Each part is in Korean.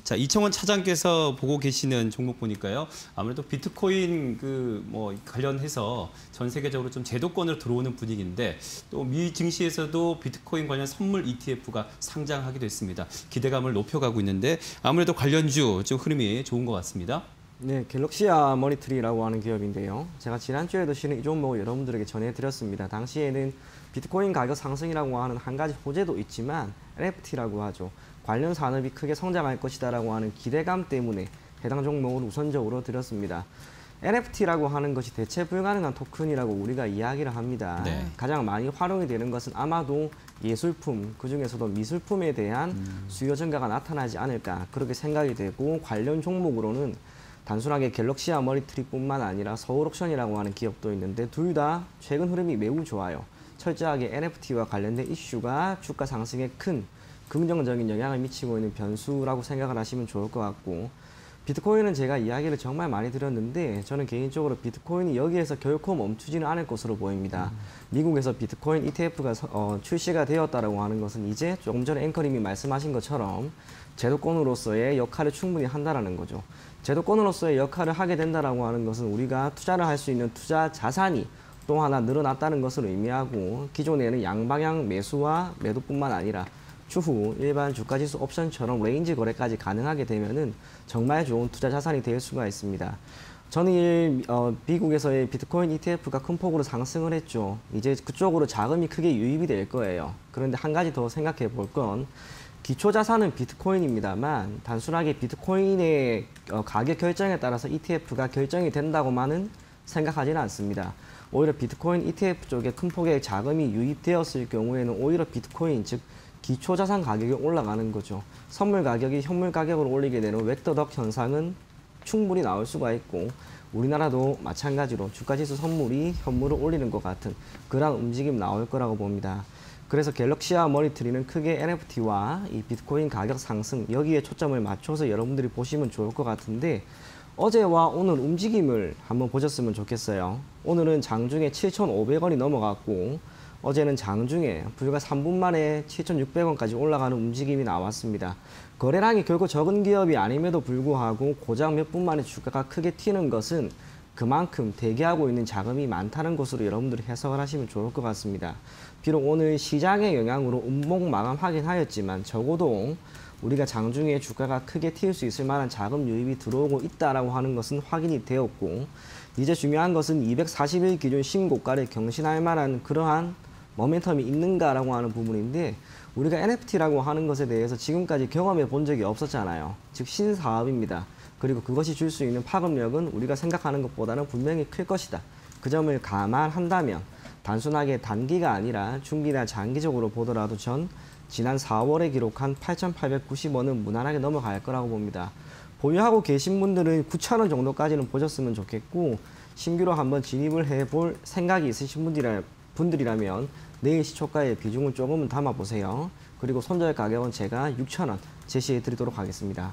자, 이청원 차장께서 보고 계시는 종목 보니까요. 아무래도 비트코인 관련해서 전 세계적으로 좀 제도권으로 들어오는 분위기인데 또 미 증시에서도 비트코인 관련 선물 ETF가 상장하기도 했습니다. 기대감을 높여가고 있는데 아무래도 관련주 좀 흐름이 좋은 것 같습니다. 네, 갤럭시아 머니트리라고 하는 기업인데요. 제가 지난주에도 실은 이 종목을 여러분들에게 전해드렸습니다. 당시에는 비트코인 가격 상승이라고 하는 한 가지 호재도 있지만 NFT라고 하죠. 관련 산업이 크게 성장할 것이다라고 하는 기대감 때문에 해당 종목을 우선적으로 드렸습니다. NFT라고 하는 것이 대체 불가능한 토큰이라고 우리가 이야기를 합니다. 네. 가장 많이 활용이 되는 것은 아마도 예술품, 그중에서도 미술품에 대한 수요 증가가 나타나지 않을까 그렇게 생각이 되고 관련 종목으로는 단순하게 갤럭시아 머니트리뿐만 아니라 서울옥션이라고 하는 기업도 있는데 둘 다 최근 흐름이 매우 좋아요. 철저하게 NFT와 관련된 이슈가 주가 상승에 큰 긍정적인 영향을 미치고 있는 변수라고 생각을 하시면 좋을 것 같고 비트코인은 제가 이야기를 정말 많이 드렸는데 저는 개인적으로 비트코인이 여기에서 결코 멈추지는 않을 것으로 보입니다. 미국에서 비트코인 ETF가 출시가 되었다라고 하는 것은 이제 조금 전에 앵커님이 말씀하신 것처럼 제도권으로서의 역할을 충분히 한다라는 거죠. 제도권으로서의 역할을 하게 된다라고 하는 것은 우리가 투자를 할 수 있는 투자 자산이 또 하나 늘어났다는 것을 의미하고 기존에는 양방향 매수와 매도뿐만 아니라 추후 일반 주가지수 옵션처럼 레인지 거래까지 가능하게 되면은 정말 좋은 투자 자산이 될 수가 있습니다. 전일 미국에서의 비트코인 ETF가 큰 폭으로 상승을 했죠. 이제 그쪽으로 자금이 크게 유입이 될 거예요. 그런데 한 가지 더 생각해 볼 건 기초 자산은 비트코인입니다만 단순하게 비트코인의 가격 결정에 따라서 ETF가 결정이 된다고만은 생각하지는 않습니다. 오히려 비트코인 ETF 쪽에 큰 폭의 자금이 유입되었을 경우에는 오히려 비트코인 즉 기초 자산 가격이 올라가는 거죠. 선물 가격이 현물 가격을 올리게 되는 웨터덕 현상은 충분히 나올 수가 있고 우리나라도 마찬가지로 주가지수 선물이 현물을 올리는 것 같은 그런 움직임 나올 거라고 봅니다. 그래서 갤럭시아 머니트리는 크게 NFT와 이 비트코인 가격 상승 여기에 초점을 맞춰서 여러분들이 보시면 좋을 것 같은데 어제와 오늘 움직임을 한번 보셨으면 좋겠어요. 오늘은 장중에 7,500원이 넘어갔고 어제는 장중에 불과 3분 만에 7,600원까지 올라가는 움직임이 나왔습니다. 거래량이 결코 적은 기업이 아님에도 불구하고 고작 몇 분 만에 주가가 크게 튀는 것은 그만큼 대기하고 있는 자금이 많다는 것으로 여러분들이 해석을 하시면 좋을 것 같습니다. 비록 오늘 시장의 영향으로 음봉 마감하긴 하였지만 적어도 우리가 장중에 주가가 크게 튈 수 있을 만한 자금 유입이 들어오고 있다라고 하는 것은 확인이 되었고 이제 중요한 것은 240일 기준 신고가를 경신할 만한 그러한 모멘텀이 있는가라고 하는 부분인데 우리가 NFT라고 하는 것에 대해서 지금까지 경험해 본 적이 없었잖아요. 즉 신사업입니다. 그리고 그것이 줄 수 있는 파급력은 우리가 생각하는 것보다는 분명히 클 것이다. 그 점을 감안한다면 단순하게 단기가 아니라 중기나 장기적으로 보더라도 지난 4월에 기록한 8,890원은 무난하게 넘어갈 거라고 봅니다. 보유하고 계신 분들은 9,000원 정도까지는 보셨으면 좋겠고 신규로 한번 진입을 해볼 생각이 있으신 분들이라면 내일 시초가의 비중을 조금은 담아보세요. 그리고 손절 가격은 제가 6,000원 제시해 드리도록 하겠습니다.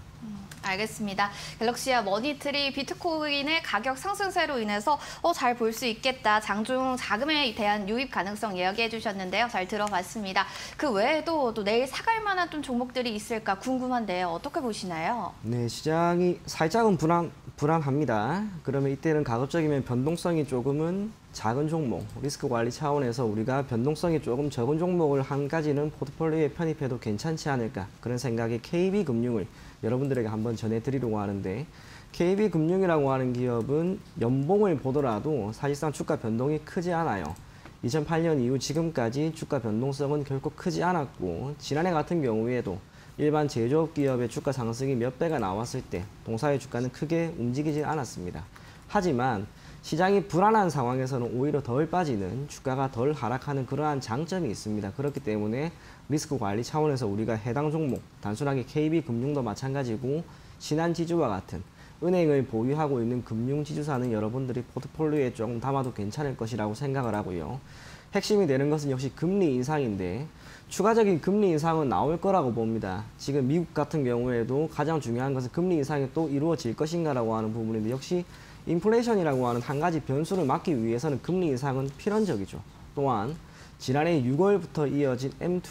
알겠습니다. 갤럭시아 머니트리 비트코인의 가격 상승세로 인해서 잘 볼 수 있겠다. 장중 자금에 대한 유입 가능성 이야기해 주셨는데요. 잘 들어봤습니다. 그 외에도 또 내일 사갈 만한 좀 종목들이 있을까 궁금한데요. 어떻게 보시나요? 네, 시장이 살짝은 불안합니다. 그러면 이때는 가급적이면 변동성이 조금은 작은 종목, 리스크 관리 차원에서 우리가 변동성이 조금 적은 종목을 한 가지는 포트폴리오에 편입해도 괜찮지 않을까 그런 생각에 KB금융을 여러분들에게 한번 전해드리려고 하는데 KB금융이라고 하는 기업은 연봉을 보더라도 사실상 주가 변동이 크지 않아요. 2008년 이후 지금까지 주가 변동성은 결코 크지 않았고 지난해 같은 경우에도 일반 제조업 기업의 주가 상승이 몇 배가 나왔을 때 동사의 주가는 크게 움직이지 않았습니다. 하지만 시장이 불안한 상황에서는 오히려 덜 빠지는 주가가 덜 하락하는 그러한 장점이 있습니다. 그렇기 때문에 리스크 관리 차원에서 우리가 해당 종목 단순하게 KB금융도 마찬가지고 신한지주와 같은 은행을 보유하고 있는 금융지주사는 여러분들이 포트폴리오에 조금 담아도 괜찮을 것이라고 생각을 하고요. 핵심이 되는 것은 역시 금리 인상인데 추가적인 금리 인상은 나올 거라고 봅니다. 지금 미국 같은 경우에도 가장 중요한 것은 금리 인상이 또 이루어질 것인가라고 하는 부분인데 역시 인플레이션이라고 하는 한 가지 변수를 막기 위해서는 금리 인상은 필연적이죠. 또한 지난해 6월부터 이어진 M2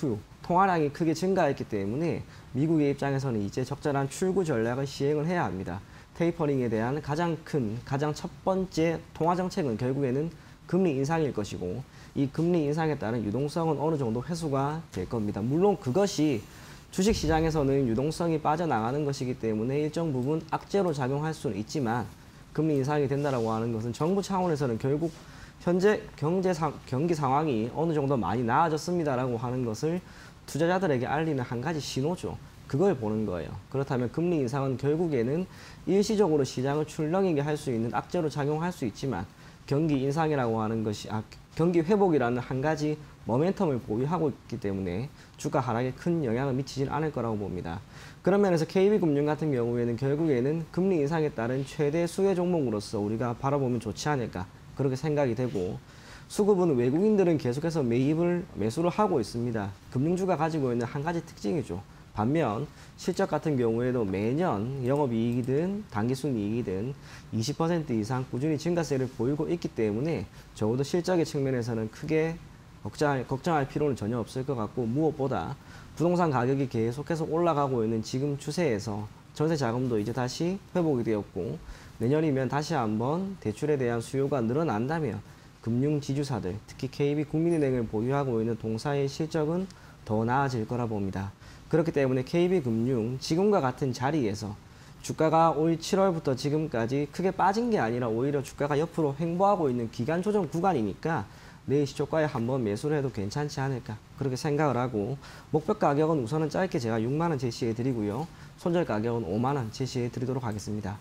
통화량이 크게 증가했기 때문에 미국의 입장에서는 이제 적절한 출구 전략을 시행을 해야 합니다. 테이퍼링에 대한 가장 첫 번째 통화 정책은 결국에는 금리 인상일 것이고 이 금리 인상에 따른 유동성은 어느 정도 회수가 될 겁니다. 물론 그것이 주식시장에서는 유동성이 빠져나가는 것이기 때문에 일정 부분 악재로 작용할 수는 있지만 금리 인상이 된다라고 하는 것은 정부 차원에서는 결국 현재 경기 상황이 어느 정도 많이 나아졌습니다라고 하는 것을 투자자들에게 알리는 한 가지 신호죠. 그걸 보는 거예요. 그렇다면 금리 인상은 결국에는 일시적으로 시장을 출렁이게 할 수 있는 악재로 작용할 수 있지만 경기 인상이라고 하는 것이 경기 회복이라는 한 가지 모멘텀을 보유하고 있기 때문에 주가 하락에 큰 영향을 미치진 않을 거라고 봅니다. 그런 면에서 KB금융 같은 경우에는 결국에는 금리 인상에 따른 최대 수혜 종목으로서 우리가 바라보면 좋지 않을까 그렇게 생각이 되고 수급은 외국인들은 계속해서 매수를 하고 있습니다. 금융주가 가지고 있는 한 가지 특징이죠. 반면 실적 같은 경우에도 매년 영업이익이든 당기순이익이든 20% 이상 꾸준히 증가세를 보이고 있기 때문에 적어도 실적의 측면에서는 크게 걱정할 필요는 전혀 없을 것 같고 무엇보다 부동산 가격이 계속해서 올라가고 있는 지금 추세에서 전세 자금도 이제 다시 회복이 되었고 내년이면 다시 한번 대출에 대한 수요가 늘어난다면 금융지주사들 특히 KB국민은행을 보유하고 있는 동사의 실적은 더 나아질 거라 봅니다. 그렇기 때문에 KB금융 지금과 같은 자리에서 주가가 올 7월부터 지금까지 크게 빠진 게 아니라 오히려 주가가 옆으로 횡보하고 있는 기간 조정 구간이니까 내일 시초가에 한번 매수를 해도 괜찮지 않을까 그렇게 생각을 하고 목표 가격은 우선은 짧게 제가 6만 원 제시해 드리고요. 손절 가격은 5만 원 제시해 드리도록 하겠습니다.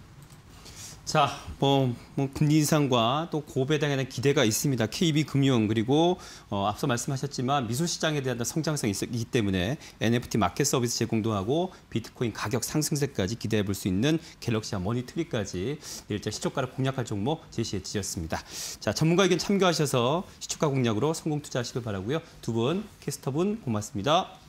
자, 금리 인상과 또 고배당에 대한 기대가 있습니다. KB금융 그리고 앞서 말씀하셨지만 미술 시장에 대한 성장성이 있기 때문에 NFT 마켓 서비스 제공도 하고 비트코인 가격 상승세까지 기대해 볼 수 있는 갤럭시와 머니트리까지 내일자 시초가를 공략할 종목 제시해 주셨습니다. 자, 전문가 의견 참고하셔서 시초가 공략으로 성공 투자하시길 바라고요. 두 분 캐스터분 고맙습니다.